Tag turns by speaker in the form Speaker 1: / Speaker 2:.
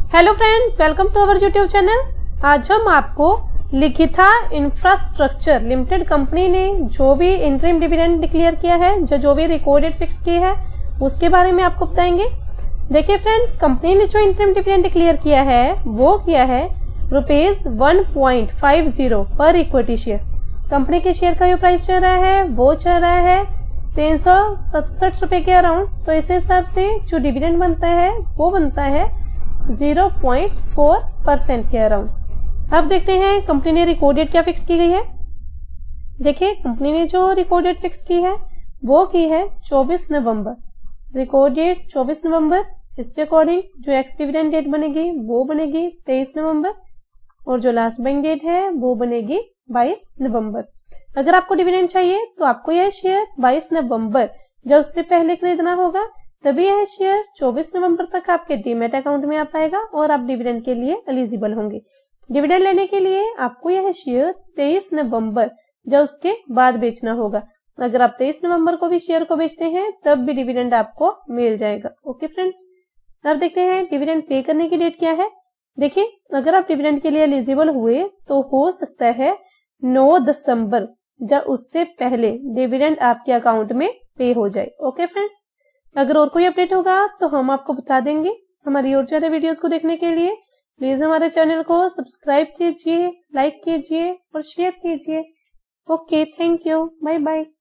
Speaker 1: Hello friends, welcome to our YouTube channel. आज हम आपको लिखिता इंफ्रास्ट्रक्चर लिमिटेड कंपनी ने जो भी इंटरिम डिविडेंड डिक्लेयर किया है, जो भी रिकॉर्डेड फिक्स की है, उसके बारे में आपको बताएंगे। देखिए फ्रेंड्स, कंपनी ने जो इंटरिम डिविडेंड डिक्लेयर किया है वो किया है ₹1.50 पर इक्विटी शेयर। कंपनी के शेयर का जो प्राइस चल रहा है वो चल रहा है 367 रुपए के अराउंड। तो इस हिसाब से जो डिविडेंड बनता है वो बनता है 0.4% के अराउंड। अब देखते हैं कंपनी ने रिकॉर्डेड क्या फिक्स की गई है। देखिए, कंपनी ने जो रिकॉर्डेड फिक्स की है वो की है 24 नवंबर। रिकॉर्डेड 24 नवंबर। इसके अकॉर्डिंग जो एक्स डिविडेंड डेट बनेगी वो बनेगी 23 नवंबर और जो लास्ट बाइंग डेट है वो बनेगी 22 नवंबर। अगर आपको डिविडेंड चाहिए तो आपको यह शेयर 22 नवंबर जब उससे पहले खरीदना होगा, तभी यह शेयर 24 नवंबर तक आपके डीमैट अकाउंट में आ पाएगा और आप डिविडेंड के लिए एलिजिबल होंगे। डिविडेंड लेने के लिए आपको यह शेयर 23 नवंबर जब उसके बाद बेचना होगा। अगर आप 23 नवंबर को भी शेयर को बेचते हैं तब भी डिविडेंड आपको मिल जाएगा। ओके फ्रेंड्स, अब देखते हैं डिविडेंड पे करने की डेट क्या है। देखिए, अगर आप डिविडेंड के लिए एलिजिबल हुए तो हो सकता है 9 दिसंबर जब उससे पहले डिविडेंड आपके अकाउंट में पे हो जाए। ओके फ्रेंड्स, अगर और कोई अपडेट होगा तो हम आपको बता देंगे। हमारी और ज्यादा वीडियोस को देखने के लिए प्लीज हमारे चैनल को सब्सक्राइब कीजिए, लाइक कीजिए और शेयर कीजिए। Okay, thank you, bye bye.